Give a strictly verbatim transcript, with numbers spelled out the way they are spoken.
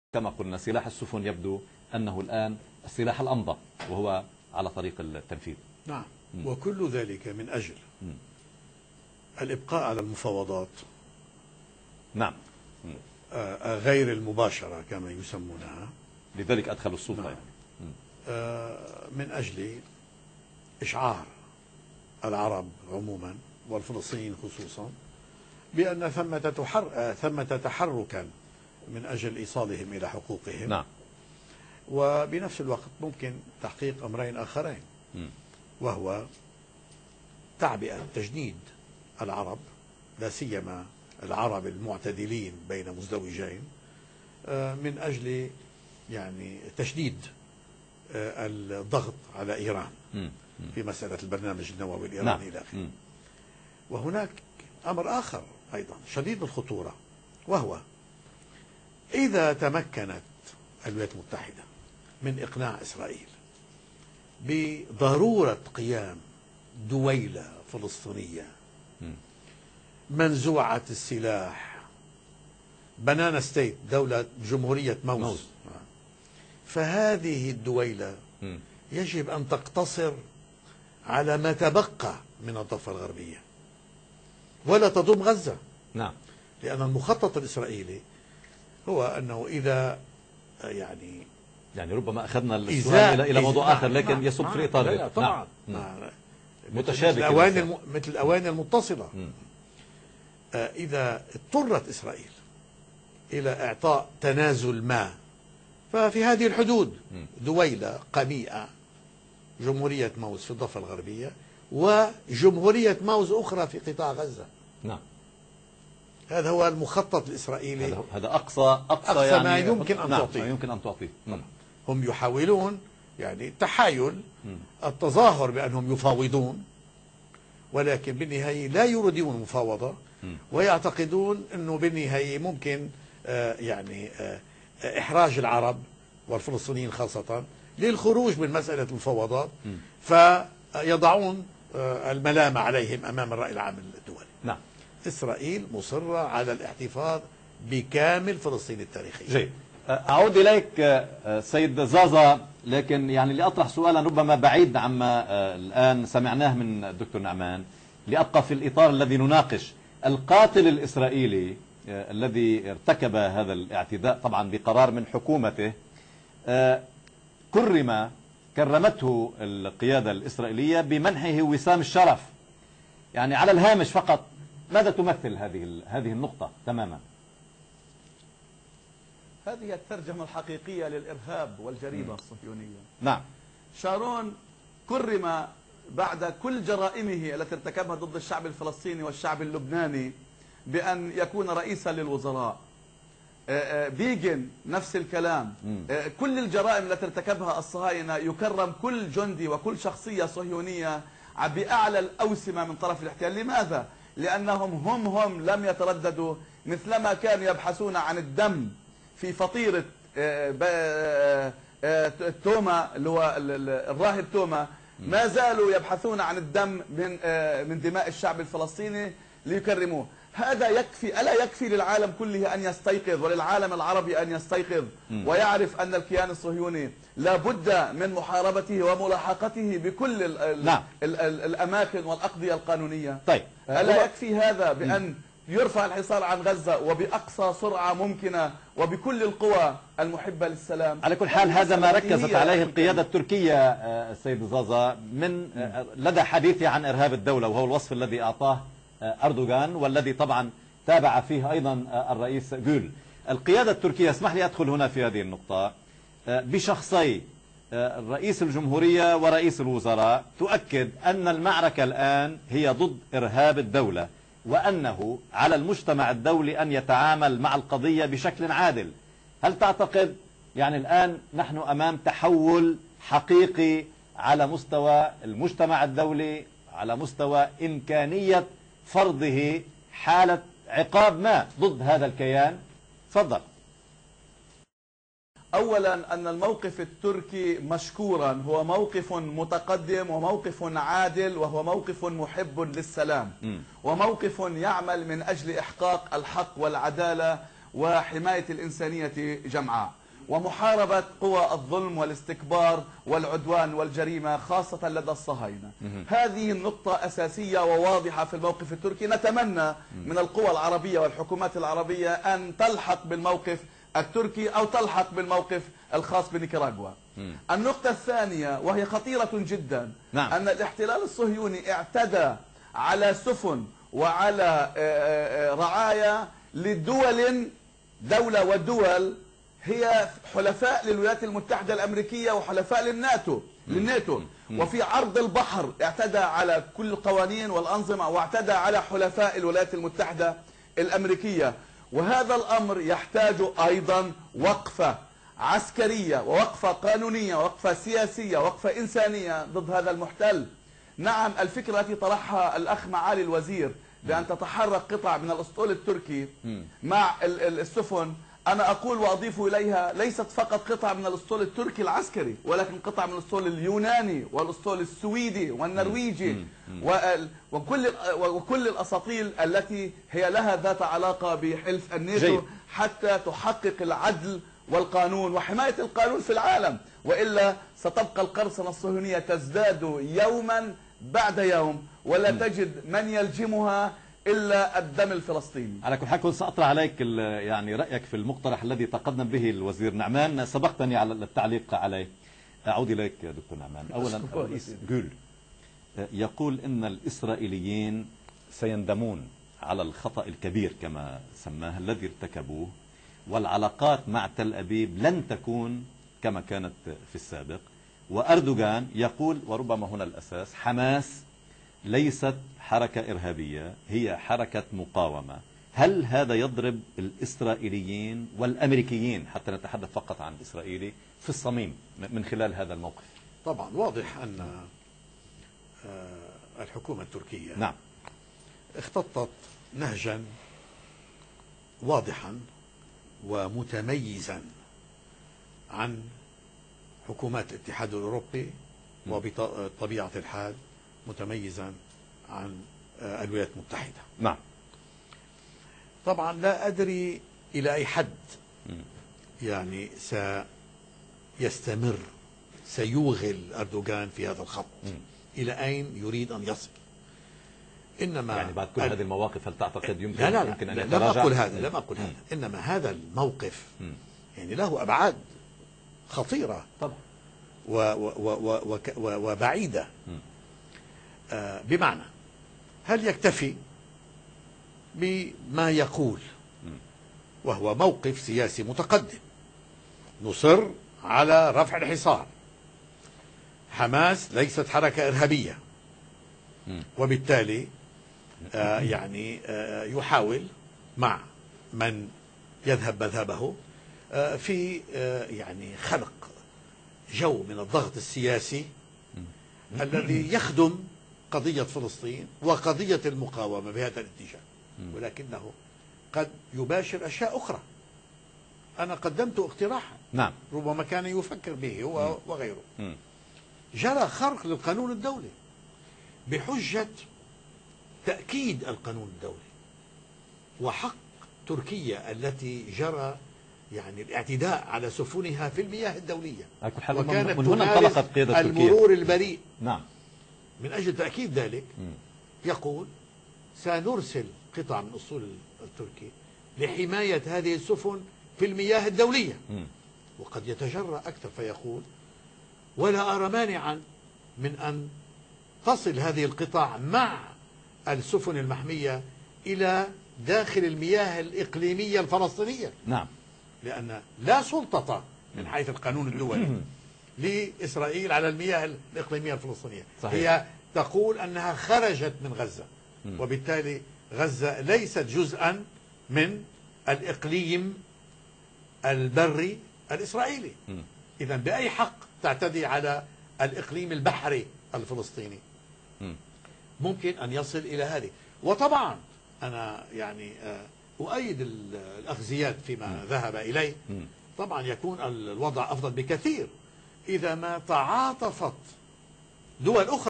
كما قلنا سلاح السفن يبدو أنه الآن السلاح الأمضى وهو على طريق التنفيذ. نعم. م. وكل ذلك من أجل م. الإبقاء على المفاوضات. نعم. م. آه غير المباشرة كما يسمونها. لذلك أدخلوا السلطة. نعم. آه من أجل إشعار العرب عموما والفلسطينيين خصوصا بأن ثمة تحر... ثمة تحركا من أجل إيصالهم إلى حقوقهم. نعم. وبنفس الوقت ممكن تحقيق أمرين آخرين، م. وهو تعبئة تجنيد العرب، لا سيما العرب المعتدلين بين مزدوجين، من أجل يعني تشديد الضغط على إيران م. في مسألة البرنامج النووي الإيراني نعم. إلى آخره. وهناك أمر آخر أيضا شديد الخطورة، وهو إذا تمكنت الولايات المتحدة من إقناع إسرائيل بضرورة قيام دويلة فلسطينية منزوعة السلاح، بنانا ستيت، دولة جمهورية موز, موز. فهذه الدويلة يجب أن تقتصر على ما تبقى من الضفة الغربية ولا تضم غزة. نعم. لأن المخطط الإسرائيلي هو أنه إذا يعني يعني ربما أخذنا السؤال إلى موضوع آخر، لكن نعم. يصب في إطار لا طبعا نعم. نعم. متشابك مثل الأواني الم... مثل الأواني المتصلة. آه إذا اضطرت إسرائيل إلى إعطاء تنازل ما ففي هذه الحدود م. دويلة قميئة، جمهورية موز في الضفة الغربية وجمهورية موز أخرى في قطاع غزة. نعم. هذا هو المخطط الإسرائيلي. هذا أقصى أقصى, أقصى يعني ما يمكن أن نعم. تعطيه. ما يمكن أن تعطيه. نعم. هم يحاولون يعني تحايل التظاهر بأنهم يفاوضون، ولكن بالنهاية لا يريدون المفاوضة، ويعتقدون أنه بالنهاية ممكن آه يعني آه إحراج العرب والفلسطينيين خاصة للخروج من مسألة المفاوضات، فيضعون آه الملامة عليهم أمام الرأي العام الدولي. نعم. إسرائيل مصرة على الاحتفاظ بكامل فلسطين التاريخية. جيد. أعود إليك سيد زازا، لكن يعني لأطرح سؤالا ربما بعيد عما الآن سمعناه من الدكتور نعمان، لأبقى في الإطار الذي نناقش. القاتل الإسرائيلي الذي ارتكب هذا الاعتداء طبعا بقرار من حكومته كرم كرمته القيادة الإسرائيلية بمنحه وسام الشرف. يعني على الهامش فقط، ماذا تمثل هذه هذه النقطة تماما؟ هذه الترجمة الحقيقية للإرهاب والجريمة الصهيونية. نعم. شارون كرم بعد كل جرائمه التي ارتكبها ضد الشعب الفلسطيني والشعب اللبناني بأن يكون رئيسا للوزراء. بيجن نفس الكلام. كل الجرائم التي ارتكبها الصهاينة يكرم كل جندي وكل شخصية صهيونية بأعلى الأوسمة من طرف الاحتلال. لماذا؟ لأنهم هم هم لم يترددوا مثلما كانوا يبحثون عن الدم في فطيرة توما اللي هو الراهب توما، ما زالوا يبحثون عن الدم من من دماء الشعب الفلسطيني ليكرموه. هذا يكفي، ألا يكفي للعالم كله أن يستيقظ وللعالم العربي أن يستيقظ ويعرف أن الكيان الصهيوني لا بد من محاربته وملاحقته بكل ال نعم. ال ال الأماكن والأقضية القانونية. طيب. ألا يكفي هذا بأن يرفع الحصار عن غزة وبأقصى سرعة ممكنة وبكل القوى المحبة للسلام؟ على كل حال هذا ما ركزت عليه القيادة التركية السيد زازا من لدى حديثه عن إرهاب الدولة، وهو الوصف الذي أعطاه أردوغان والذي طبعا تابع فيه أيضا الرئيس جول. القيادة التركية، اسمح لي أدخل هنا في هذه النقطة، بشخصي رئيس الجمهورية ورئيس الوزراء تؤكد أن المعركة الآن هي ضد إرهاب الدولة، وأنه على المجتمع الدولي أن يتعامل مع القضية بشكل عادل. هل تعتقد يعني الآن نحن أمام تحول حقيقي على مستوى المجتمع الدولي، على مستوى إمكانية فرضه حالة عقاب ما ضد هذا الكيان؟ تفضل. أولا أن الموقف التركي مشكورا هو موقف متقدم وموقف عادل، وهو موقف محب للسلام، م. وموقف يعمل من أجل إحقاق الحق والعدالة وحماية الإنسانية جمعاء، ومحاربة قوى الظلم والاستكبار والعدوان والجريمة خاصة لدى الصهاينة. هذه النقطة أساسية وواضحة في الموقف التركي. نتمنى من القوى العربية والحكومات العربية أن تلحق بالموقف التركي أو تلحق بالموقف الخاص بنيكاراغوا. النقطة الثانية وهي خطيرة جدا، نعم. أن الاحتلال الصهيوني اعتدى على سفن وعلى رعايا لدول دولة ودول هي حلفاء للولايات المتحدة الأمريكية وحلفاء للناتو للناتو وفي عرض البحر اعتدى على كل القوانين والأنظمة واعتدى على حلفاء الولايات المتحدة الأمريكية. وهذا الأمر يحتاج أيضا وقفة عسكرية ووقفة قانونية ووقفة سياسية ووقفة إنسانية ضد هذا المحتل. نعم، الفكرة التي طرحها الأخ معالي الوزير بأن تتحرك قطع من الأسطول التركي مع السفن، أنا أقول وأضيف إليها ليست فقط قطع من الأسطول التركي العسكري، ولكن قطع من الأسطول اليوناني والأسطول السويدي والنرويجي وكل وكل الأساطيل التي هي لها ذات علاقة بحلف الناتو حتى تحقق العدل والقانون وحماية القانون في العالم، وإلا ستبقى القرصنة الصهيونية تزداد يوما بعد يوم ولا تجد من يلجمها إلا الدم الفلسطيني. على كل حال كنت سأطرح عليك يعني رأيك في المقترح الذي تقدم به الوزير نعمان، سبقتني على التعليق عليه. أعود إليك دكتور نعمان. أولا الرئيس جول يقول إن الإسرائيليين سيندمون على الخطأ الكبير كما سماه الذي ارتكبوه، والعلاقات مع تل أبيب لن تكون كما كانت في السابق. وأردوغان يقول، وربما هنا الأساس، حماس ليست حركة إرهابية، هي حركة مقاومة. هل هذا يضرب الإسرائيليين والأمريكيين، حتى نتحدث فقط عن الإسرائيلي، في الصميم من خلال هذا الموقف؟ طبعا واضح أن الحكومة التركية نعم اختطت نهجا واضحا ومتميزا عن حكومات الاتحاد الأوروبي، وبطبيعة الحال متميزا عن الولايات المتحدة. نعم. طبعا لا أدري إلى أي حد يعني سيستمر سيوغل أردوغان في هذا الخط، إلى أين يريد أن يصل. إنما يعني بعد كل هذه المواقف هل تعتقد يمكن لا لا لا يمكن أن لم يتراجع؟ أقل هذا لم أقل هذا إنما هذا الموقف يعني له أبعاد خطيرة طبعا و و و و وبعيدة. آه بمعنى، هل يكتفي بما يقول وهو موقف سياسي متقدم، نصر على رفع الحصار، حماس ليست حركة إرهابية، وبالتالي آه يعني آه يحاول مع من يذهب مذهبه آه في آه يعني خلق جو من الضغط السياسي الذي يخدم قضية فلسطين وقضية المقاومة بهذا الاتجاه، ولكنه قد يباشر أشياء أخرى. أنا قدمت اقتراحا نعم ربما كان يفكر به هو وغيره. جرى خرق للقانون الدولي بحجة تأكيد القانون الدولي وحق تركيا التي جرى يعني الاعتداء على سفنها في المياه الدولية، وكانت من هنا انطلقت قيادة المرور البريء. نعم. من أجل تأكيد ذلك م. يقول سنرسل قطع من أسطول التركي لحماية هذه السفن في المياه الدولية. م. وقد يتجرأ أكثر فيقول ولا أرى مانعا من أن تصل هذه القطع مع السفن المحمية إلى داخل المياه الإقليمية الفلسطينية. نعم. لأن لا سلطة من حيث القانون الدولي لإسرائيل على المياه الإقليمية الفلسطينية. صحيح. هي تقول أنها خرجت من غزة، وبالتالي غزة ليست جزءا من الإقليم البري الإسرائيلي. إذا بأي حق تعتدي على الإقليم البحري الفلسطيني؟ ممكن أن يصل إلى هذه. وطبعا أنا يعني أؤيد الأخ زياد فيما ذهب إليه. طبعا يكون الوضع أفضل بكثير إذا ما تعاطفت دول أخرى